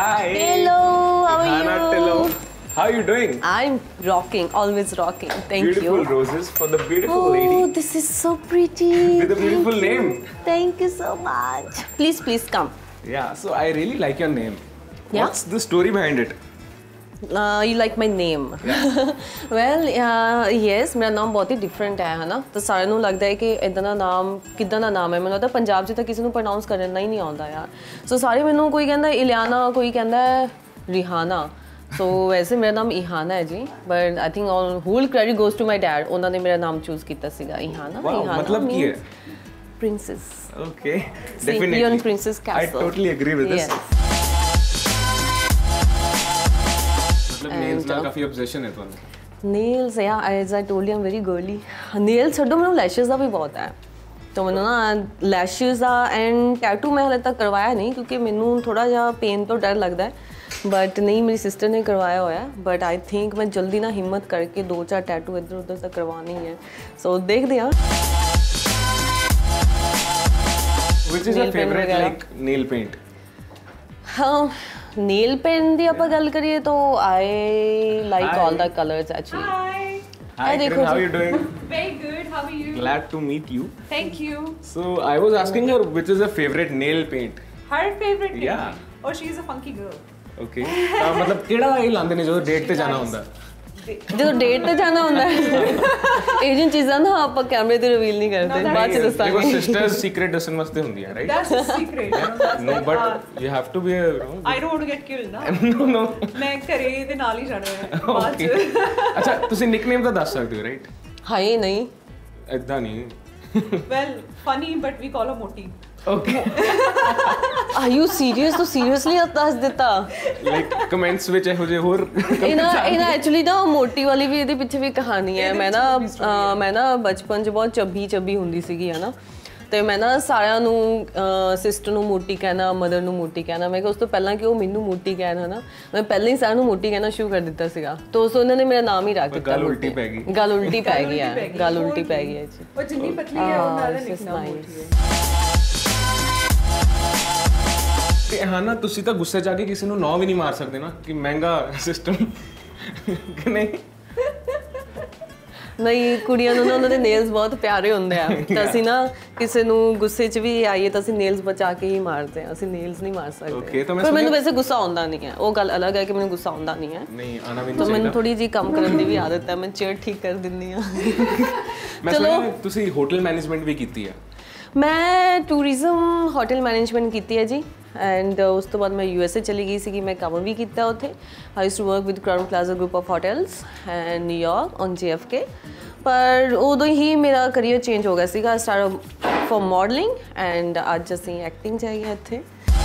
Hi. Hello, how are Hannah you? Tillo. How are you doing? I'm rocking, always rocking. Thank Beautiful you. roses for the beautiful Oh, lady this is so pretty. with a beautiful name. Thank you so much. Please come. Yeah, so I really like your name. Yeah? What's the story behind it? You like my name? Well, yes, ਮੇਰਾ ਨਾਮ ਬਹੁਤ ਹੀ different ਹੈ ਹਨਾ ਤਾਂ ਸਾਰਿਆਂ ਨੂੰ ਲੱਗਦਾ ਹੈ ਕਿ ਇਦਾਂ ਦਾ ਨਾਮ ਕਿੱਦਾਂ ਦਾ ਨਾਮ ਹੈ ਮੈਨੂੰ ਲੱਗਦਾ ਪੰਜਾਬ 'ਚ ਤਾਂ ਕਿਸੇ ਨੂੰ ਪ੍ਰੋਨਾਂਸ ਕਰਨਾ ਹੀ ਨਹੀਂ ਆਉਂਦਾ ਯਾਰ ਸੋ ਸਾਰੇ ਮੈਨੂੰ ਕੋਈ ਕਹਿੰਦਾ ਇਲਿਆਨਾ ਕੋਈ ਕਹਿੰਦਾ ਰਿਹਾਨਾ ਸੋ ਵੈਸੇ ਮੇਰਾ ਨਾਮ ਇਹਾਨਾ ਹੈ ਜੀ but I think whole credit goes to my dad ਉਹਨਾਂ ਨੇ ਮੇਰਾ ਨਾਮ ਚੂਜ਼ ਕੀਤਾ ਸੀਗਾ ਇਹਾਨਾ मतलब ਕੀ ਹੈ princess Okay, See, definitely. you're in Princess Castle. I totally agree with this. Yes. मतलब nails ਨਾਲ ਕਾਫੀ obsession ਹੈ ਤੁਹਾਨੂੰ Nails, yeah, as I told you, I'm very girly. Nails ਛੱਡੋ ਮੈਨੂੰ lashes ਦਾ ਵੀ ਬਹੁਤ ਹੈ ਤਾਂ ਮੈਨੂੰ ਨਾ lashes ਦਾ ਐਂਡ ਟੈਟੂ ਮੈਂ ਹਲੇ ਤੱਕ ਕਰਵਾਇਆ ਨਹੀਂ ਕਿਉਂਕਿ ਮੈਨੂੰ ਥੋੜਾ ਜਿਹਾ ਪੇਨ ਤੋਂ ਡਰ ਲੱਗਦਾ ਹੈ ਬਟ ਨਹੀਂ ਮੇਰੀ ਸਿਸਟਰ ਨੇ ਕਰਵਾਇਆ ਹੋਇਆ ਬਟ ਆਈ ਥਿੰਕ ਮੈਂ ਜਲਦੀ ਨਾ ਹਿੰਮਤ ਕਰਕੇ 2-4 ਟੈਟੂ ਇੱਧਰ ਉੱਧਰ ਤਾਂ ਕਰਵਾਉਣੀ ਹੈ ਸੋ ਦੇਖਦੇ ਹਾਂ Which is your favorite like nail paint? Nail paint ਦੀ ਆਪਾਂ ਗੱਲ ਕਰੀਏ ਤਾਂ I like all the colors actually. Hi, Kiran, how are you doing? Very good. How are you? Glad to meet you. Thank you. So I was asking her which is her favorite nail paint. Her favorite nail Yeah. paint. Oh, she is a funky girl. Okay. ਤਾਂ ਮਤਲਬ ਕਿਹੜਾ ਇਹ ਲਾਉਂਦੇ ਨੇ ਜਦੋਂ date ਤੇ ਜਾਣਾ ਹੁੰਦਾ ਜਦੋਂ ਡੇਟ ਤੇ ਜਾਣਾ ਹੁੰਦਾ ਇਹ ਜਿਹੀ ਚੀਜ਼ਾਂ ਨਾ ਆਪਾਂ ਕੈਮਰੇ ਤੇ ਰਿਵੀਲ ਨਹੀਂ ਕਰਦੇ ਬਾਅਦ ਚ ਦੱਸਾਂਗੇ ਦੇਖੋ ਸਿਸਟਰਸ ਸੀਕ੍ਰੀਟ ਦੱਸਣ ਵਾਸਤੇ ਹੁੰਦੀ ਹੈ right That's a secret. No, but you have to be a I don't want to get killed now. no. ਮੈਂ ਘਰੇ ਦੇ ਨਾਲ ਹੀ ਜਾਣਾ ਹੈ ਬਾਅਦ Okay. ਚ ਅੱਛਾ ਤੁਸੀਂ ਨਿਕਨੇਮ ਤਾਂ ਦੱਸ ਸਕਦੇ ਹੋ ਰਾਈਟ ਹਾਏ ਨਹੀਂ ਇਦਾਂ ਨਹੀਂ Well, funny, but we call her Moti. Okay are you serious ਤੂੰ ਸੀਰੀਅਸਲੀ ਦੱਸ ਦਿੱਤਾ ਲਾਈਕ ਕਮੈਂਟਸ ਵਿੱਚ ਇਹੋ ਜਿਹੇ ਹੋਰ ਇਹਨਾਂ ਐਕਚੁਅਲੀ ਨਾ ਮੋਟੀ ਵਾਲੀ ਵੀ ਇਹਦੇ ਪਿੱਛੇ ਵੀ ਕਹਾਣੀ ਹੈ ਮੈਂ ਨਾ ਬਚਪਨ 'ਚ ਬਹੁਤ ਚੱਬੀ ਹੁੰਦੀ ਸੀਗੀ ਹਨਾ ਤੇ ਮੈਂ ਨਾ ਸਾਰਿਆਂ ਨੂੰ ਸਿਸਟਰ ਨੂੰ ਮੋਟੀ ਕਹਿਣਾ ਮਦਰ ਨੂੰ ਮੋਟੀ ਕਹਿਣਾ ਮੈਂ ਕਿਹਾ ਉਸ ਤੋਂ ਪਹਿਲਾਂ ਕਿ ਉਹ ਮੈਨੂੰ ਮੋਟੀ ਕਹਿਣ ਹਨਾ ਮੈਂ ਪਹਿਲਾਂ ਹੀ ਸਾਰਿਆਂ ਨੂੰ ਮੋਟੀ ਕਹਿਣਾ ਸ਼ੁਰੂ ਕਰ ਦਿੱਤਾ ਸੀਗਾ ਤਾਂ ਉਸ ਉਹਨਾਂ ਨੇ ਮੇਰਾ ਨਾਮ ਹੀ ਰੱਖ ਦਿੱਤਾ ਗੱਲ ਉਲਟੀ ਪੈ ਗਈ ਗੱਲ ਉਲਟੀ ਪੈ ਗਈ ਹੈ ਜੀ ਉਹ ਜਿੰਨੀ ਪਤਲੀ ਹੈ ਉਹਨਾਂ ਦਾ ਨਿਕਨਾਮ Moti ਹੈ ਤੇ ਹਾਂ ਨਾ ਤੁਸੀਂ ਤਾਂ ਗੁੱਸੇ 'ਚ ਆ ਕੇ ਕਿਸੇ ਨੂੰ ਨਾਂ ਵੀ ਨਹੀਂ ਮਾਰ ਸਕਦੇ ਨਾ ਕਿ ਮਹਿੰਗਾ ਸਿਸਟਮ ਕਿ ਨਹੀਂ ਨਹੀਂ ਕੁੜੀਆਂ ਨੂੰ ਨਾ ਉਹਨਾਂ ਦੇ ਨੇਲਸ ਬਹੁਤ ਪਿਆਰੇ ਹੁੰਦੇ ਆ ਤਾਂ ਅਸੀਂ ਨਾ ਕਿਸੇ ਨੂੰ ਗੁੱਸੇ 'ਚ ਵੀ ਆਈਏ ਤਾਂ ਅਸੀਂ ਨੇਲਸ ਬਚਾ ਕੇ ਹੀ ਮਾਰਦੇ ਆ ਅਸੀਂ ਨੇਲਸ ਨਹੀਂ ਮਾਰ ਸਕਦੇ ਪਰ ਮੈਨੂੰ ਵੈਸੇ ਗੁੱਸਾ ਆਉਂਦਾ ਨਹੀਂ ਹੈ ਉਹ ਗੱਲ ਅਲੱਗ ਹੈ ਕਿ ਮੈਨੂੰ ਗੁੱਸਾ ਆਉਂਦਾ ਨਹੀਂ ਹੈ ਨਹੀਂ ਆਣਾ ਵੀ ਨਹੀਂ ਤਾਂ ਮੈਨੂੰ ਥੋੜੀ ਜਿਹੀ ਕੰਮ ਕਰਨ ਦੀ ਵੀ ਆਦਤ ਹੈ ਮੈਂ ਚੇਅਰ ਠੀਕ ਕਰ ਦਿੰਦੀ ਆ ਮੈਂ ਸੁਣਿਆ ਤੁਸੀਂ ਹੋਟਲ ਮੈਨੇਜਮੈਂਟ ਵੀ ਕੀਤੀ ਆ ਮੈਂ ਟੂਰਿਜ਼ਮ ਹੋਟਲ ਮੈਨੇਜਮੈਂਟ ਕੀਤੀ ਹੈ ਜੀ ਐਂਡ ਉਸ ਤੋਂ ਬਾਅਦ ਮੈਂ USA ਚਲੀ ਗਈ ਸੀਗੀ ਮੈਂ ਕੰਮ ਵੀ ਕੀਤਾ ਉੱਥੇ I used to work with Crown Plaza group of hotels and New York on JFK ਪਰ ਉਦੋਂ ਹੀ ਮੇਰਾ ਕਰੀਅਰ ਚੇਂਜ ਹੋ ਗਿਆ ਸੀਗਾ ਸਟਾਰਟ ਫॉर ਮਾਡਲਿੰਗ ਐਂਡ ਅੱਜ ਅਸੀਂ ਐਕਟਿੰਗ 'ਚ ਆਏ ਹਾਂ ਇੱਥੇ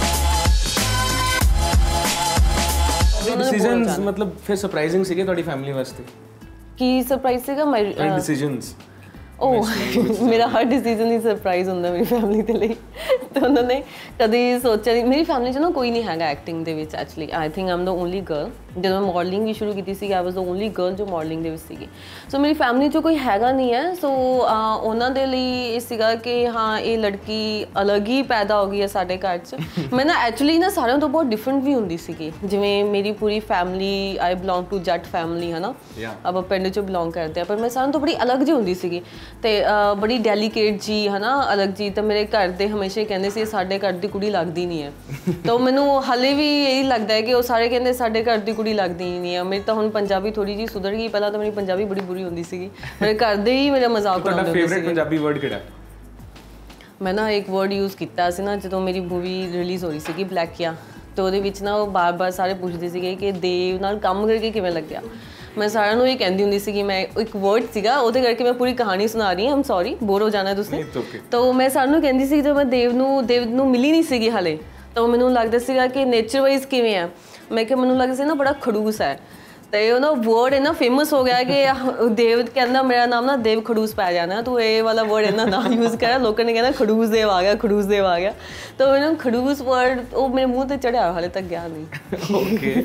ਡਿਸੀਜਨਸ ਮਤਲਬ ਫਿਰ ਸਰਪ੍ਰਾਈਜ਼ਿੰਗ ਸੀਗੇ ਤੁਹਾਡੀ ਫੈਮਿਲੀ ਵਾਸਤੇ ਕੀ ਸਰਪ੍ਰਾਈਜ਼ ਸੀਗਾ ਮਾਈ ਡਿਸੀਜਨਸ ਮੇਰਾ ਹਰ ਡਿਸੀਜਨ ਹੀ ਸਰਪ੍ਰਾਈਜ਼ ਹੁੰਦਾ ਮੇਰੀ ਫੈਮਿਲੀ ਦੇ ਲਈ ਤਾਂ ਉਹਨਾਂ ਨੇ ਕਦੀ ਸੋਚਿਆ ਨਹੀਂ ਮੇਰੀ ਫੈਮਿਲੀ 'ਚ ਨਾ ਕੋਈ ਨਹੀਂ ਹੈਗਾ ਐਕਟਿੰਗ ਦੇ ਵਿੱਚ actually I think I'm the only girl ਜਦੋਂ ਮੈਂ ਮਾਡਲਿੰਗ ਵੀ ਸ਼ੁਰੂ ਕੀਤੀ ਸੀ I was the only girl ਜੋ ਮਾਡਲਿੰਗ ਦੇ ਵਿੱਚ ਸੀਗੀ ਸੋ ਮੇਰੀ ਫੈਮਿਲੀ 'ਚ ਕੋਈ ਹੈਗਾ ਨਹੀਂ ਹੈ ਸੋ ਉਹਨਾਂ ਦੇ ਲਈ ਇਹ ਸੀਗਾ ਕਿ ਹਾਂ ਇਹ ਲੜਕੀ ਅਲੱਗ ਹੀ ਪੈਦਾ ਹੋ ਗਈ ਹੈ ਸਾਡੇ ਘਰ 'ਚ ਮੈਂ ਨਾ ਐਕਚੁਅਲੀ ਨਾ ਸਾਰਿਆਂ ਤੋਂ ਬਹੁਤ ਡਿਫਰੈਂਟ ਵੀ ਹੁੰਦੀ ਸੀਗੀ ਜਿਵੇਂ ਮੇਰੀ ਪੂਰੀ family I belong to Jatt family ਹੈ ਨਾ ਆਪਾਂ ਪਿੰਡ 'ਚੋਂ ਬਿਲੋਂਗ ਕਰਦੇ ਆ ਪਰ ਮੈਂ ਸਾਰਿਆਂ ਤੋਂ ਬੜੀ ਅਲੱਗ ਜਿਹੀ ਹੁੰਦੀ ਸੀਗੀ ਤੇ ਬੜੀ ਡੈਲੀਕੇਟ ਜੀ ਹੈ ਨਾ ਅਲੱਗ ਜੀ ਤਾਂ ਮੇਰੇ ਘਰ ਦੇ ਹਮੇਸ਼ਾ ਕਹਿੰਦੇ ਸੀ ਸਾਡੇ ਘਰ ਦੀ ਕੁੜੀ ਲੱਗਦੀ ਨਹੀਂ ਹੈ ਤਾਂ ਮੈਨੂੰ ਹਾਲੇ ਵੀ ਇਹੀ ਲੱਗਦਾ ਹੈ ਕਿ ਉਹ ਸਾਰੇ ਕਹਿੰਦੇ ਸਾਡੇ ਘਰ ਦੀ ਕੁੜੀ ਲੱਗਦੀ ਨਹੀਂ ਹੈ ਮੇਰੀ ਤਾਂ ਹੁਣ ਪੰਜਾਬੀ ਥੋੜੀ ਜਿਹੀ ਸੁਧਰ ਗਈ ਪਹਿਲਾਂ ਤਾਂ ਮੇਰੀ ਪੰਜਾਬੀ ਬੜੀ ਬੁਰੀ ਹੁੰਦੀ ਸੀਗੀ ਮੇਰੇ ਘਰ ਦੇ ਹੀ ਮੇਰਾ ਮਜ਼ਾਕ ਉਡਾਉਂਦੇ ਤੁਹਾਡਾ ਫੇਵਰਿਟ ਪੰਜਾਬੀ ਵਰਡ ਕਿਹੜਾ ਮੈਂ ਨਾ ਇੱਕ ਵਰਡ ਯੂਜ਼ ਕੀਤਾ ਸੀ ਨਾ ਜਦੋਂ ਮੇਰੀ ਮੂਵੀ ਰਿਲੀਜ਼ ਹੋ ਰਹੀ ਸੀਗੀ ਬਲੈਕੀਆ ਤੇ ਉਹਦੇ ਵਿੱਚ ਨਾ ਉਹ ਬਾਰ-ਬਾਰ ਸਾਰੇ ਪੁੱਛਦੇ ਸੀਗੇ ਕਿ ਦੇਵ ਨਾਲ ਕੰਮ ਕਰਕੇ ਕਿਵੇਂ ਲੱਗਿਆ ਮੈਂ ਸਾਰਿਆਂ ਨੂੰ ਇਹ ਕਹਿੰਦੀ ਹੁੰਦੀ ਸੀ ਕਿ ਮੈਂ ਇੱਕ ਵਰਡ ਸੀਗਾ ਉਹਦੇ ਕਰਕੇ ਮੈਂ ਪੂਰੀ ਕਹਾਣੀ ਸੁਣਾ ਰਹੀ ਹਾਂ ਆਮ ਸੌਰੀ ਬੋਰ ਹੋ ਜਾਣਾ ਤੁਸੀਂ ਤਾਂ ਮੈਂ ਸਾਰਿਆਂ ਨੂੰ ਕਹਿੰਦੀ ਸੀ ਜਦੋਂ ਮੈਂ ਦੇਵ ਨੂੰ ਮਿਲੀ ਨਹੀਂ ਸੀਗੀ ਹਾਲੇ ਤਾਂ ਮੈਨੂੰ ਲੱਗਦਾ ਸੀਗਾ ਕਿ ਨੇਚਰ ਵਾਈਜ਼ ਕਿਵੇਂ ਆ ਮੈਂ ਕਿਹਾ ਮੈਨੂੰ ਲੱਗਦਾ ਸੀ ਨਾ ਬੜਾ ਖੜੂਸ ਹੈ ਤੇ ਉਹ ਨਾ ਵਰਡ ਇੰਨਾ ਫੇਮਸ ਹੋ ਗਿਆ ਕਿ ਦੇਵ ਕਹਿੰਦਾ ਮੇਰਾ ਨਾਮ ਨਾ ਦੇਵ ਖੜੂਸ ਪੈ ਜਾਣਾ ਤੂੰ ਇਹ ਵਾਲਾ ਵਰਡ ਇੰਨਾ ਨਾ ਯੂਜ਼ ਕਰ ਲੋਕਾਂ ਨੇ ਕਹਿੰਦਾ ਖੜੂਸ ਦੇਵ ਆ ਗਿਆ ਤਾਂ ਮੈਨੂੰ ਖੜੂਸ ਵਰਡ ਉਹ ਮੇਰੇ ਮੂੰਹ ਤੇ ਚੜਿਆ ਹਾਲੇ ਤੱਕ ਗਿਆ ਨਹੀਂ ਓਕੇ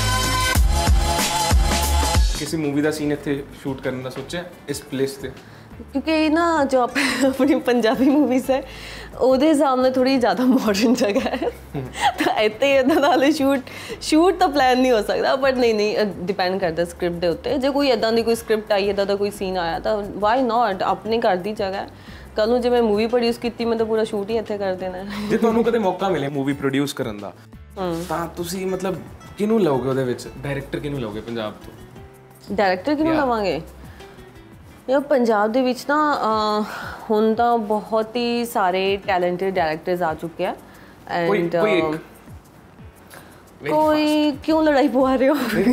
ਕਿਸੇ ਮੂਵੀ ਦਾ ਸੀਨ ਇੱਥੇ ਸ਼ੂਟ ਕਰਨ ਦਾ ਸੋਚਿਆ ਇਸ ਪਲੇਸ ਤੇ ਕਿਉਂਕਿ ਨਾ ਜੋ ਆਪਣੀ ਪੰਜਾਬੀ ਮੂਵੀਜ਼ ਹੈ ਉਹਦੇ ਸਾਹਮਣੇ ਥੋੜੀ ਜ਼ਿਆਦਾ ਮਾਡਰਨ ਜਗ੍ਹਾ ਹੈ ਤਾਂ ਇੱਥੇ ਇੱਦਾਂ ਦਾ ਸ਼ੂਟ ਤਾਂ ਪਲਾਨ ਨਹੀਂ ਹੋ ਸਕਦਾ ਬਟ ਨਹੀਂ ਡਿਪੈਂਡ ਕਰਦਾ ਸਕ੍ਰਿਪਟ ਦੇ ਉੱਤੇ ਜੇ ਕੋਈ ਇੱਦਾਂ ਦੀ ਕੋਈ ਸਕ੍ਰਿਪਟ ਆਈ ਇੱਦਾਂ ਦਾ ਕੋਈ ਸੀਨ ਆਇਆ ਤਾਂ ਵਾਈ ਨਾਟ ਆਪਣੇ ਘਰ ਦੀ ਜਗ੍ਹਾ ਕੱਲ ਨੂੰ ਜੇ ਮੈਂ ਮੂਵੀ ਪ੍ਰੋਡਿਊਸ ਕੀਤੀ ਮੈਂ ਤਾਂ ਪੂਰਾ ਸ਼ੂਟ ਹੀ ਇੱਥੇ ਕਰ ਦੇਣਾ ਜੇ ਤੁਹਾਨੂੰ ਕਦੇ ਮੌਕਾ ਮਿਲੇ ਮੂਵੀ ਪ੍ਰੋਡਿਊਸ ਕਰਨ ਦਾ ਤਾਂ ਤੁਸੀਂ ਮਤਲਬ ਕਿਹਨੂੰ ਲਓਗੇ ਉਹਦੇ ਵਿੱਚ ਡਾਇਰੈਕਟਰ ਕਿਹਨੂੰ ਲਓਗੇ ਪੰਜਾਬ ਤੋਂ ਡਾਇਰੈਕਟਰ ਕਿਹਨੂੰ ਲਵਾਂਗੇ ਯਾਰ ਪੰਜਾਬ ਦੇ ਵਿੱਚ ਨਾ ਹੁਣ ਤਾਂ ਬਹੁਤ ਹੀ ਸਾਰੇ ਟੈਲੈਂਟਡ ਡਾਇਰੈਕਟਰਸ ਆ ਚੁੱਕੇ ਆ ਐਂਡ ਕੋਈ ਕਿਉਂ ਲੜਾਈ ਪਵਾ ਰਹੇ ਹੋ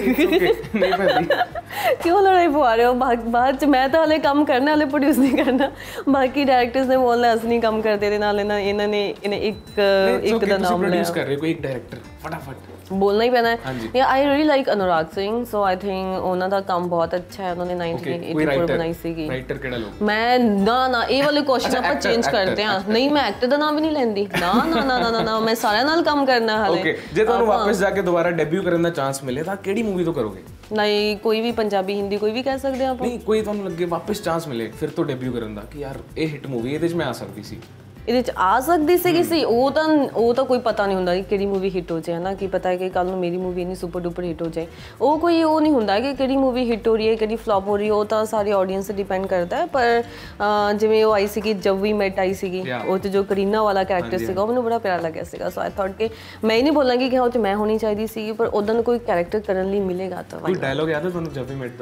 ਕਿਉਂ ਲੜਾਈ ਪਵਾ ਰਹੇ ਹੋ ਬਾਅਦ ਚ ਮੈਂ ਤਾਂ ਹਲੇ ਕੰਮ ਕਰਨਾ ਹਲੇ ਪ੍ਰੋਡਿਊਸ ਨਹੀਂ ਕਰਨਾ ਬਾਕੀ ਡਾਇਰੈਕਟਰਸ ਨੇ ਬੋਲਣਾ ਅਸੀਂ ਨਹੀਂ ਕੰਮ ਕਰਦੇ ਦੇ ਨਾਲ ਇਹਨਾਂ ਨੇ ਇੱਕ ਦਾ ਨਾਮ ਪ੍ਰੋਡਿਊਸ ਕਰ ਰਹੇ ਕੋਈ ਇੱਕ ਡਾਇਰੈਕਟਰ ਫਟਾਫਟ बोलना ही पैना है या I really like Anurag Singh so I think ਉਹਨਾਂ ਦਾ ਕੰਮ ਬਹੁਤ ਅੱਛਾ ਹੈ ਉਹਨਾਂ ਨੇ 1984 ਬਣਾਈ ਸੀਗੀ ਰਾਈਟਰ ਕਿਹੜਾ ਲੋਕ ਮੈਂ ਨਾ ਇਹ ਵਾਲੇ ਕੁਐਸਚਨ ਆਪਾਂ ਚੇਂਜ ਕਰਦੇ ਆ ਨਹੀਂ ਮੈਂ ਐਕਟਰ ਦਾ ਨਾਮ ਵੀ ਨਹੀਂ ਲੈਂਦੀ ਨਾ ਮੈਂ ਸਾਰਿਆਂ ਨਾਲ ਕੰਮ ਕਰਨਾ ਹਾਲੇ ਓਕੇ ਜੇ ਤੁਹਾਨੂੰ ਵਾਪਸ ਜਾ ਕੇ ਦੁਬਾਰਾ ਡੈਬਿਊ ਕਰਨ ਦਾ ਚਾਂਸ ਮਿਲੇ ਤਾਂ ਕਿਹੜੀ ਮੂਵੀ ਤੋਂ ਕਰੋਗੇ ਨਹੀਂ ਕੋਈ ਵੀ ਪੰਜਾਬੀ ਹਿੰਦੀ ਕੋਈ ਵੀ ਕਹਿ ਸਕਦੇ ਆ ਆਪਾਂ ਨਹੀਂ ਕੋਈ ਤੁਹਾਨੂੰ ਲੱਗੇ ਵਾਪਸ ਚਾਂਸ ਮਿਲੇ ਫਿਰ ਤੋਂ ਡੈਬਿਊ ਕਰਨ ਦਾ ਕਿ ਯਾਰ ਇਹ ਹਿੱਟ ਮੂਵੀ ਇਹਦੇ 'ਚ ਮੈਂ ਆ ਸਕਦੀ ਸੀ ਇਹਦੇ ਚ ਆ ਸਕਦੀ ਸੀ ਕਿਸੇ ਉਹ ਤਾਂ ਕੋਈ ਪਤਾ ਨਹੀਂ ਹੁੰਦਾ ਕਿ ਕਿਹੜੀ ਮੂਵੀ ਹਿੱਟ ਹੋ ਜਾਏ ਨਾ ਕੀ ਪਤਾ ਹੈ ਕਿ ਕੱਲ ਨੂੰ ਮੇਰੀ ਮੂਵੀ ਇੰਨੀ ਸੁਪਰ ਡੂਪਰ ਹਿੱਟ ਹੋ ਜਾਏ ਉਹ ਕੋਈ ਉਹ ਨਹੀਂ ਹੁੰਦਾ ਕਿ ਕਿਹੜੀ ਮੂਵੀ ਹਿੱਟ ਹੋ ਰਹੀ ਹੈ ਕਿਹੜੀ ਫਲॉप ਹੋ ਰਹੀ ਹੈ ਉਹ ਤਾਂ ਸਾਰੀ ਆਡੀਅנס ਤੇ ਡਿਪੈਂਡ ਕਰਦਾ ਹੈ ਪਰ ਜਿਵੇਂ ਉਹ ਆਈ ਸੀਗੀ ਜਬ ਵੀ ਮੈਟ ਆਈ ਸੀਗੀ ਉਹ ਤੇ ਜੋ ਕਰੀਨਾ ਵਾਲਾ ਕੈਰੈਕਟਰ ਸੀਗਾ ਉਹ ਮੈਨੂੰ ਬੜਾ ਪਿਆਰਾ ਲੱਗਿਆ ਸੀਗਾ ਸੋ ਆਈ ਥੌਟ ਕਿ ਮੈਂ ਹੀ ਨਹੀਂ ਬੋਲਾਂਗੀ ਕਿ ਉਹ ਤੇ ਮੈਂ ਹੋਣੀ ਚਾਹੀਦੀ ਸੀ ਪਰ ਉਦੋਂ ਕੋਈ ਕੈਰੈਕਟਰ ਕਰਨ ਲਈ ਮਿਲੇਗਾ ਤਾਂ ਕੋਈ ਡਾਇਲੌਗ ਯਾਦ ਹੈ ਤੁਹਾਨੂੰ ਜਬ ਵੀ ਮੈਟ ਦਾ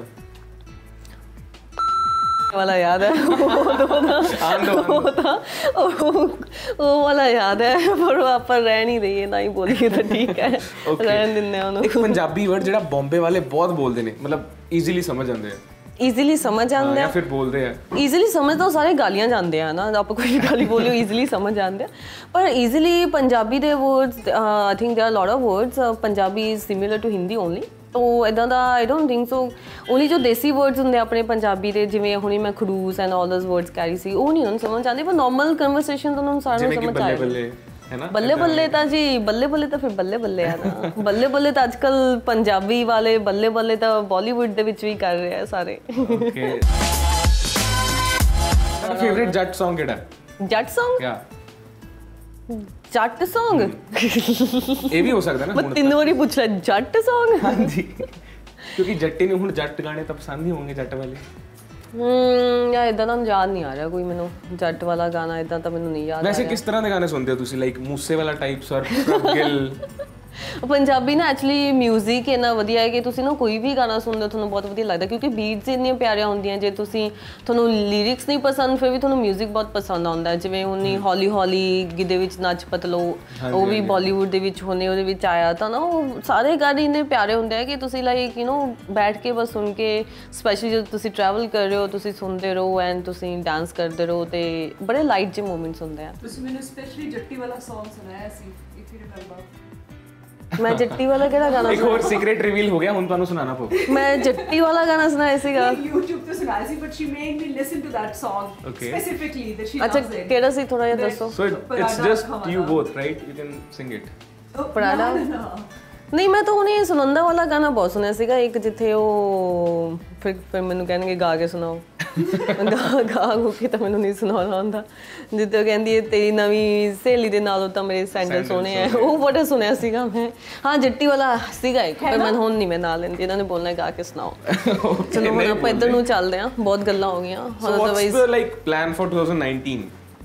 वाला याद है वो वाला याद है पर वो आप रह नहीं रही है ना ही बोलिए तो ठीक है रहन दिंदे हैं एक पंजाबी वर्ड ਜਿਹੜਾ ਬੰਬੇ ਵਾਲੇ ਬਹੁਤ ਬੋਲਦੇ ਨੇ ਮਤਲਬ ਈਜ਼ੀਲੀ ਸਮਝ ਜਾਂਦੇ ਆ ਈਜ਼ੀਲੀ ਸਮਝ ਜਾਂਦੇ ਆ ਫਿਰ ਬੋਲਦੇ ਆ ਈਜ਼ੀਲੀ ਸਮਝ ਤਾਂ ਸਾਰੇ ਗਾਲੀਆਂ ਜਾਂਦੇ ਆ ਨਾ ਆਪਾਂ ਕੋਈ ਗਾਲੀ ਬੋਲਿਓ ਈਜ਼ੀਲੀ ਸਮਝ ਜਾਂਦੇ ਆ ਪਰ ਈਜ਼ੀਲੀ ਪੰਜਾਬੀ ਦੇ words I think there are lot of words Punjabi is similar to Hindi only तो इदां दा I don't think so only जो देसी वर्ड्स होंगे अपने पंजाबी दे जिवें हुणी मैं खड़ूस एंड ऑल दोस वर्ड्स कैरी सी वो नहीं समझ आते पर नॉर्मल कन्वर्सेशन तो उन्होंने सारा समझ आए है ना बल्ले बल्ले तो जी बल्ले बल्ले तो फिर बल्ले बल्ले है ना बल्ले बल्ले तो आजकल पंजाबी वाले बल्ले बल्ले तो बॉलीवुड दे विच भी कर रहे हैं सारे ओके फेवरेट जट सॉन्ग केड़ा जट सॉन्ग या जट सॉन्ग ਇਹ ਵੀ ਹੋ ਸਕਦਾ ਨਾ ਮੈਂ ਤਿੰਨ ਵਾਰੀ ਪੁੱਛ ਲਿਆ ਜੱਟ ਸੌਂਗ ਹਾਂਜੀ ਕਿਉਂਕਿ ਜੱਟੀ ਨੂੰ ਹੁਣ ਜੱਟ ਗਾਣੇ ਤਾਂ ਪਸੰਦ ਹੀ ਹੋਣਗੇ ਜੱਟ ਵਾਲੇ ਯਾਰ ਇਦਾਂ ਤਾਂ ਯਾਦ ਨਹੀਂ ਆ ਰਿਹਾ ਕੋਈ ਮੈਨੂੰ ਜੱਟ ਵਾਲਾ ਗਾਣਾ ਇਦਾਂ ਤਾਂ ਮੈਨੂੰ ਨਹੀਂ ਯਾਦ ਵੈਸੇ ਕਿਸ ਤਰ੍ਹਾਂ ਦੇ ਗਾਣੇ ਸੁਣਦੇ ਹੋ ਤੁਸੀਂ ਲਾਈਕ ਮੂਸੇ ਵਾਲਾ ਟਾਈਪ ਸਰ ਗਿੱਲ ਪੰਜਾਬੀ ਨਾ ਐਕਚੁਅਲੀ 뮤직 ਇੰਨਾ ਵਧੀਆ ਹੈ ਕਿ ਤੁਸੀਂ ਨਾ ਕੋਈ ਵੀ ਗਾਣਾ ਸੁਣਦੇ ਹੋ ਤੁਹਾਨੂੰ ਬਹੁਤ ਵਧੀਆ ਲੱਗਦਾ ਕਿਉਂਕਿ ਬੀਟਸ ਇੰਨੀਆਂ ਪਿਆਰੀਆਂ ਹੁੰਦੀਆਂ ਜੇ ਤੁਹਾਨੂੰ ਲਿਰਿਕਸ ਨਹੀਂ ਪਸੰਦ ਫਿਰ ਵੀ ਤੁਹਾਨੂੰ 뮤직 ਬਹੁਤ ਪਸੰਦ ਆਉਂਦਾ ਜਿਵੇਂ ਉਹਨੀ ਹੌਲੀ ਹੌਲੀ ਗਿੱਧੇ ਵਿੱਚ ਨੱਚ ਪਤਲੋ ਉਹ ਵੀ ਬਾਲੀਵੁੱਡ ਦੇ ਵਿੱਚ ਹੋਣੇ ਉਹਦੇ ਵਿੱਚ ਆਇਆ ਤਾਂ ਨਾ ਉਹ ਸਾਰੇ ਗਾਣੇ ਇੰਨੇ ਪਿਆਰੇ ਹੁੰਦੇ ਆ ਕਿ ਤੁਸੀਂ ਲਾਈਕ ਯੂ نو ਬੈਠ ਕੇ ਬਸ ਸੁਣ ਕੇ ਸਪੈਸ਼ਲੀ ਜਦੋਂ ਤੁਸੀਂ ਟਰੈਵਲ ਕਰ ਰਹੇ ਹੋ ਤੁਸੀਂ ਸੁਣਦੇ ਰਹੋ ਐਂਡ ਤੁਸੀਂ ਡਾਂਸ ਕਰਦੇ ਰਹੋ ਤੇ ਬੜੇ ਲਾਈਟ ਜਿਹੇ ਮੂਮੈਂਟਸ ਹੁੰਦੇ ਆ ਤੁਸੀਂ ਮੈਨੂੰ ਸਪੈਸ਼ਲੀ ਜੱਟੀ ਵਾਲਾ Song ਸੁਣਾਇਆ ਸੀ ਇਫ ਯੂ ਰਿਮੈਂਬਰ ਮੈਂ ਜੱਟੀ ਵਾਲਾ ਕਿਹੜਾ ਗਾਣਾ ਇੱਕ ਹੋਰ ਸੀਕ੍ਰੀਟ ਰਿਵੀਲ ਹੋ ਗਿਆ ਹੁਣ ਤੁਹਾਨੂੰ ਸੁਣਾਉਣਾ ਪਊ ਮੈਂ ਜੱਟੀ ਵਾਲਾ ਗਾਣਾ ਸੁਣਾਇਆ ਸੀਗਾ YouTube ਤੇ ਸੁਣਾਇਆ ਸੀ but she made me listen to that Song specifically that she ਅੱਛਾ loves it ਕਿਹੜਾ ਸੀ ਥੋੜਾ ਜਿਹਾ ਦੱਸੋ so it's just you both right you can sing it Prada ਨਹੀਂ ਮੈਂ ਤਾਂ ਉਹਨੇ ਸੁਨੰਦਾ ਵਾਲਾ ਗਾਣਾ ਬਹੁਤ ਸੁਣਿਆ ਸੀਗਾ ਇੱਕ ਜਿੱਥੇ ਉਹ ਫਿਰ ਮੈਨੂੰ ਕਹਿਣਗੇ ਗਾ ਕੇ ਸੁਣਾਓ ਗਾ ਕੇ ਤਾਂ ਮੈਨੂੰ ਨਹੀਂ ਸੁਣਾਉਣਾ ਹੁੰਦਾ ਜਿੱਥੇ ਉਹ ਕਹਿੰਦੀ ਹੈ ਤੇਰੀ ਨਵੀਂ ਸਹੇਲੀ ਦੇ ਨਾਲੋਂ ਤਾਂ ਮੇਰੇ ਸੈਂਡਲ ਸੋਹਣੇ ਆ ਉਹ ਬੜਾ ਸੁਣਿਆ ਸੀਗਾ ਮੈਂ ਹਾਂ ਜੱਟੀ ਵਾਲਾ ਸੀਗਾ ਇੱਕ ਪਰ ਮੈਂ ਹੁਣ ਨਹੀਂ ਮੈਂ ਨਾਲ ਲੈਂਦੀ ਇਹਨਾਂ ਨੇ ਬੋਲਣਾ ਗਾ ਕੇ ਸੁਣਾਓ ਚਲੋ ਹੁਣ ਆਪਾਂ ਇੱਧਰ ਨੂੰ ਚੱਲਦੇ ਹਾਂ ਬਹੁਤ ਗੱਲਾਂ ਹੋ ਗਈਆਂ ਅਦਰਵਾਈਜ਼ ਲਾਈਕ ਪਲਾਨ ਫॉर 2019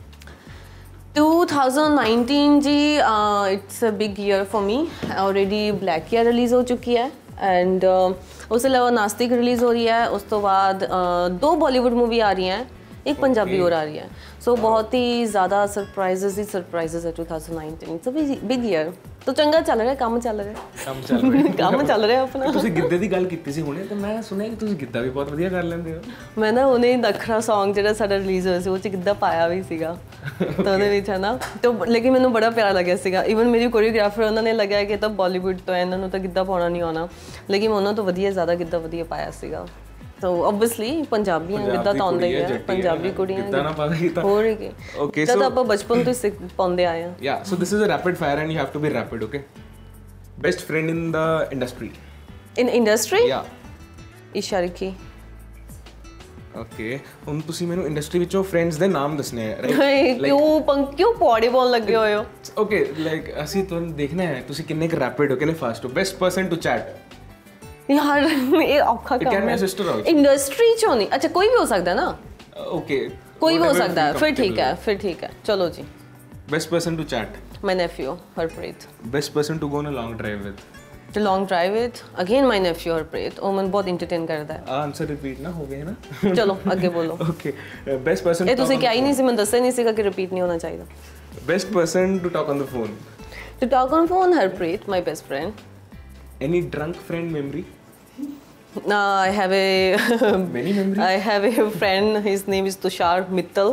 2019 जी it's a big year for me already Blackia release हो चुकी है एंड उसके अलावा नास्तिक रिलीज़ हो रही है उस तो बाद 2 बॉलीवुड मूवी आ रही हैं एक पंजाबी और आ रही है सो बहुत ही ज़्यादा सरप्राइजेस है 2019 इट्स अ बिग ईयर तो चंगा चल रहा है काम चल रहा अपना ਤੁਸੀਂ ਗਿੱਧੇ ਦੀ ਗੱਲ ਕੀਤੀ ਸੀ ਹੁਣੇ ਤੇ ਮੈਂ ਸੁਣਿਆ ਕਿ ਤੁਸੀਂ ਗਿੱਧਾ ਵੀ ਬਹੁਤ ਵਧੀਆ ਕਰ ਲੈਂਦੇ ਹੋ ਮੈਂ ਨਾ ਉਹਨੇ ਨਖਰਾ Song ਜਿਹੜਾ ਸਾਡਾ ਰਿਲੀਜ਼ ਹੋਇਆ ਸੀ ਉਹ 'ਚ ਗਿੱਧਾ ਪਾਇਆ ਵੀ ਸੀਗਾ ਤਾਂ ਉਹਦੇ ਵਿੱਚ ਹੈ ਨਾ ਤੇ ਲੇਕਿਨ ਮੈਨੂੰ ਬੜਾ ਪਿਆਰਾ ਲੱਗਿਆ ਸੀਗਾ ਈਵਨ ਮੇਰੀ ਕੋਰੀਓਗ੍ਰਾਫਰ ਉਹਨਾਂ ਨੇ ਲੱਗਿਆ ਕਿ ਤਾਂ ਬਾਲੀਵੁੱਡ ਤੋਂ ਇਹਨਾਂ ਨੂੰ ਤਾਂ ਗਿੱਧਾ ਪਾਉਣਾ ਨਹੀਂ ਆਉਣਾ ਲੇਕਿਨ ਉਹਨਾਂ ਤੋਂ ਜ਼ਿਆਦਾ ਗਿੱਧਾ ਵਧੀਆ ਪਾਇਆ ਸੀਗਾ So obviously ਪੰਜਾਬੀਆਂ ਗਿੱਧਾ ਤਾਂ ਆਉਂਦਾ ਹੀ ਹੈ ਪੰਜਾਬੀ ਕੁੜੀਆਂ ਗਿੱਧਾ ਨਾ ਪਾਉਂਦਾ ਹੀ ਤਾਂ ਹੋਰ ਹੀ ਓਕੇ ਸੋ ਆਪਾਂ ਬਚਪਨ ਤੋਂ ਹੀ ਪਾਉਂਦੇ ਆਏ ਹਾਂ yeah so this is a rapid fire and you have to be rapid okay best friend in the industry in industry yeah Isha Rikhi ਓਕੇ ਹੁਣ ਤੁਸੀਂ ਮੈਨੂੰ ਇੰਡਸਟਰੀ ਵਿੱਚੋਂ ਫਰੈਂਡਸ ਦੇ ਨਾਮ ਦੱਸਣੇ ਹੈ ਕਿਉਂ ਪੌੜੇ ਬੋਲ ਲੱਗੇ ਹੋਏ ਹੋ? ਓਕੇ ਲਾਈਕ ਅਸੀਂ ਤੁਹਾਨੂੰ ਦੇਖਣਾ ਹੈ ਤੁਸੀਂ ਕਿੰਨੇ ਕੁ ਰੈਪਿਡ ਹੋ ਕਿੰਨੇ ਫਾਸਟ ਹੋ ਬੈਸਟ ਪਰਸਨ ਟੂ ਚੈਟ ਯਾਰ ਇਹ ਔਖਾ ਕੰਮ can be ਹੈ a sister also. ਇੰਡਸਟਰੀ ਚੋਂ ਨਹੀਂ, ਅੱਛਾ ਕੋਈ ਵੀ ਹੋ ਸਕਦਾ ਨਾ, ਓਕੇ ਕੋਈ ਵੀ ਹੋ ਸਕਦਾ ਹੈ, ਫਿਰ ਠੀਕ ਹੈ ਚਲੋ ਜੀ। Best person to chat my nephew Harpreet. Best person to go on a long drive with ਤੇ long drive with again my nephew Harpreet, ਉਹ ਮੈਨੂੰ ਬਹੁਤ ਇੰਟਰਟੇਨ ਕਰਦਾ ਹੈ। ਆਨਸਰ ਰਿਪੀਟ ਨਾ ਹੋ ਗਏ ਨਾ ਚਲੋ ਅੱਗੇ ਬੋਲੋ। ਓਕੇ ਬੈਸਟ ਪਰਸਨ ਇਹ ਤੁਸੀਂ ਕਿਹਾ ਹੀ ਨਹੀਂ ਸੀ, ਮੈਨੂੰ ਦੱਸਿਆ ਨਹੀਂ ਸੀਗਾ ਕਿ ਰਿਪੀਟ ਨਹੀਂ ਹੋਣਾ ਚਾਹੀਦਾ। Best person to talk on the phone to talk on phone Harpreet, my best friend. Any drunk friend memory I have many memories. I have a friend. His name is Tushar Mittal.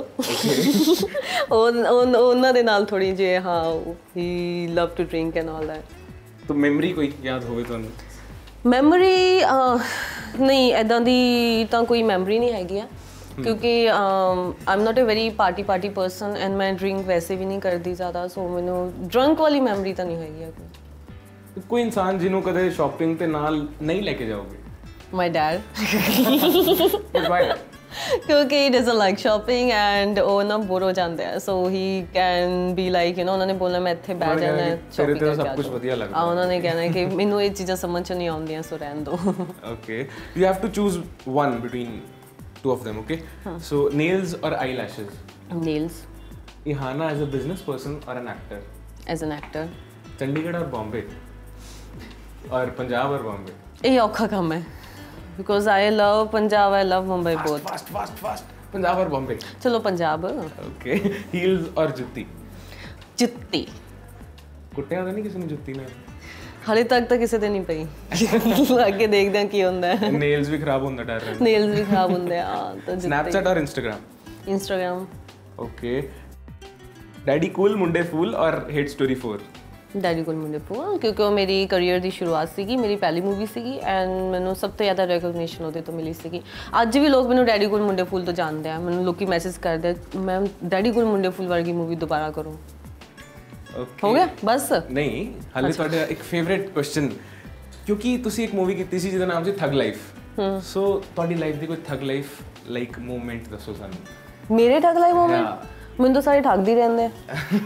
ਉਹਨਾਂ ਦੇ ਨਾਲ ਥੋੜੀ ਜਿਹੀ ਹਾਂ, he love to drink and all that. ਤਾਂ memory ਕੋਈ ਯਾਦ ਹੋਵੇ ਤੁਹਾਨੂੰ? ਮੈਮਰੀ ਨਹੀਂ ਐਦਾਂ ਦੀ ਤਾਂ ਕੋਈ ਮੈਮਰੀ ਨਹੀਂ ਹੈਗੀ ਆ, ਕਿਉਂਕਿ I am not a very party person and ਮੈਂ ਡਰਿੰਕ ਵੈਸੇ ਵੀ ਨਹੀਂ ਕਰਦੀ ਜ਼ਿਆਦਾ, ਸੋ ਮੈਨੂੰ ਡਰੰਕ ਵਾਲੀ ਮੈਮਰੀ ਤਾਂ ਨਹੀਂ ਹੈਗੀ ਆ ਕੋਈ ਇਨਸਾਨ ਜਿਹਨੂੰ ਕਦੇ ਸ਼ਾਪਿੰਗ ਤੇ ਨਾਲ ਨਹੀਂ ਲੈ ਕੇ ਜਾਓਗੇ? My dad. Why? ਕਿਉਂਕਿ he doesn't like shopping and ਉਹ ਨਾ ਬੋਰ ਹੋ ਜਾਂਦੇ ਆ, so he can be like ਉਹਨਾਂ ਨੇ ਬੋਲਣਾ ਮੈਂ ਇੱਥੇ ਬੈਠ ਜਾਣਾ shopping ਕਰਕੇ ਸਭ ਕੁਝ ਵਧੀਆ ਲੱਗਦਾ। ਉਹਨਾਂ ਨੇ ਕਹਿਣਾ ਕਿ ਮੈਨੂੰ ਇਹ ਚੀਜ਼ਾਂ ਸਮਝ ਚ ਨਹੀਂ ਆਉਂਦੀਆਂ, ਸੋ ਰਹਿਣ ਦਿਓ। Okay, you have to choose one between two of them, okay? So nails or eyelashes? Nails. Ihana as a business person or an actor? As an actor. Chandigarh और बॉम्बे और पंजाब और बॉम्बे? ਇਹ ਔਖਾ ਕੰਮ ਹੈ because I love Punjab, I love Mumbai both. Fast. Punjab और बॉम्बे? ਚਲੋ Punjab. Okay, heels और जुत्ती? ਜੁੱਤੀ। ਕੁੱਟਿਆ ਤਾਂ ਨਹੀਂ ਕਿਸੇ ਨੂੰ ਜੁੱਤੀ ਨਾਲ? ਹਾਲੇ ਤੱਕ ਤਾਂ ਕਿਸੇ ਦੇ ਨਹੀਂ ਪਈ, ਅੱਗੇ ਦੇਖਦੇ ਹਾਂ ਕੀ ਹੁੰਦਾ ਹੈ। ਨੇਲਸ ਵੀ ਖਰਾਬ ਹੁੰਦਾ ਡਰ ਰਹਿੰਦਾ? ਨੇਲਸ ਵੀ ਖਰਾਬ ਹੁੰਦੇ ਆ ਤਾਂ। Snapchat और Instagram? Instagram. Okay, daddy cool मुंडे फूल और हेट स्टोरी 4? ਡੈਡੀ ਕੋਲ ਮੁੰਡੇ ਪੂਆ, ਕਿਉਂਕਿ ਉਹ ਮੇਰੀ ਕਰੀਅਰ ਦੀ ਸ਼ੁਰੂਆਤ ਸੀਗੀ, ਮੇਰੀ ਪਹਿਲੀ ਮੂਵੀ ਸੀਗੀ ਐਂਡ ਮੈਨੂੰ ਸਭ ਤੋਂ ਜ਼ਿਆਦਾ ਰੈਕਗਨੀਸ਼ਨ ਉਹਦੇ ਤੋਂ ਮਿਲੀ ਸੀਗੀ। ਅੱਜ ਵੀ ਲੋਕ ਮੈਨੂੰ ਡੈਡੀ ਕੋਲ ਮੁੰਡੇ ਫੂਲ ਤੋਂ ਜਾਣਦੇ ਆ, ਮੈਨੂੰ ਲੋਕੀ ਮੈਸੇਜ ਕਰਦੇ ਮੈਮ ਡੈਡੀ ਕੋਲ ਮੁੰਡੇ ਫੂਲ ਵਰਗੀ ਮੂਵੀ ਦੁਬਾਰਾ ਕਰੋ। ਹੋ ਗਿਆ ਬਸ? ਨਹੀਂ, ਹਾਲੇ ਤੁਹਾਡਾ ਇੱਕ ਫੇਵਰਿਟ ਕੁਐਸਚਨ, ਕਿਉਂਕਿ ਤੁਸੀਂ ਇੱਕ ਮੂਵੀ ਕੀਤੀ ਸੀ ਜਿਹਦਾ ਨਾਮ ਸੀ ਥਗ ਲਾਈਫ, ਸੋ ਤੁਹਾਡੀ ਲਾਈਫ ਦੀ ਕੋਈ ਥਗ ਲਾਈਫ ਲਾਈਕ ਮੂਵਮੈਂਟ ਦੱਸੋ ਸਾਨੂੰ। ਮੇਰੇ ਠੱਗ ਲਾਈਫ ਮੂਵਮੈਂਟ? ਮੈਨੂੰ ਤਾਂ ਸਾਰੇ ਠੱਗਦੇ ਰਹਿੰਦੇ ਆ।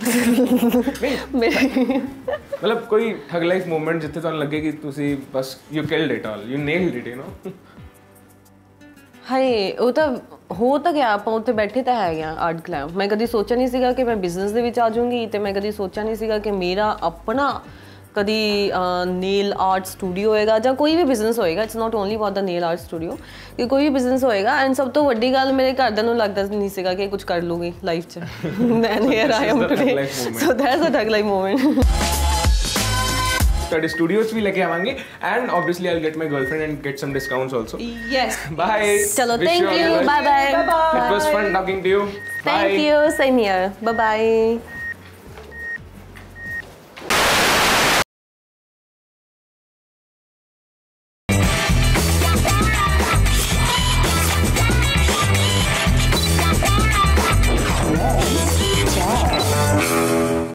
ਮਤਲਬ ਕੋਈ ਠੱਗ ਲਾਈਫ ਮੂਵਮੈਂਟ ਜਿੱਥੇ ਤੁਹਾਨੂੰ ਲੱਗੇ ਕਿ ਤੁਸੀਂ ਬਸ you killed it all, you nailed it, you know? ਹਾਏ ਉਹ ਤਾਂ ਹੋ ਤਾਂ ਗਿਆ, ਆਪਾਂ ਉੱਥੇ ਬੈਠੇ ਤਾਂ ਹੈਗੇ ਆ ਆਰਟ ਕਲੈਬ। ਮੈਂ ਕਦੀ ਸੋਚਿਆ ਨਹੀਂ ਸੀਗਾ ਕਿ ਮੈਂ ਬਿਜ਼ਨਸ ਦੇ ਵਿੱਚ ਆ ਜਾਊਂਗੀ, ਤੇ ਮੈਂ ਕਦੀ ਸੋਚਿਆ ਨਹੀਂ ਸੀਗਾ ਕਿ ਮੇਰਾ ਆਪਣਾ ਕਦੀ ਨੇਲ ਆਰਟ ਸਟੂਡੀਓ ਹੋਏਗਾ ਜਾਂ ਕੋਈ ਵੀ ਬਿਜ਼ਨਸ ਹੋਏਗਾ। It's not only about the nail art studio, ਕਿ ਕੋਈ ਵੀ ਬਿਜ਼ਨਸ ਹੋਏਗਾ। ਐਂਡ ਸਭ ਤੋਂ ਵੱਡੀ ਗੱਲ, ਮੇਰੇ ਘਰਦਿਆਂ ਨੂੰ ਲੱਗਦਾ ਨਹੀਂ ਸੀਗਾ ਕਿ ਕੁਝ ਕਰ ਲੂਗੀ ਲਾਈਫ 'ਚ। And here I am today, so that's a thug life movement. ਤੁਹਾਡੇ ਸਟੂਡੀਓ 'ਚ ਵੀ ਲੈ ਕੇ ਆਵਾਂਗੇ and obviously I will get my girlfriend and get some discounts also. Yes, bye. ਚਲੋ, thank you, bye bye. It was fun talking to you. Thank you, same here, bye bye.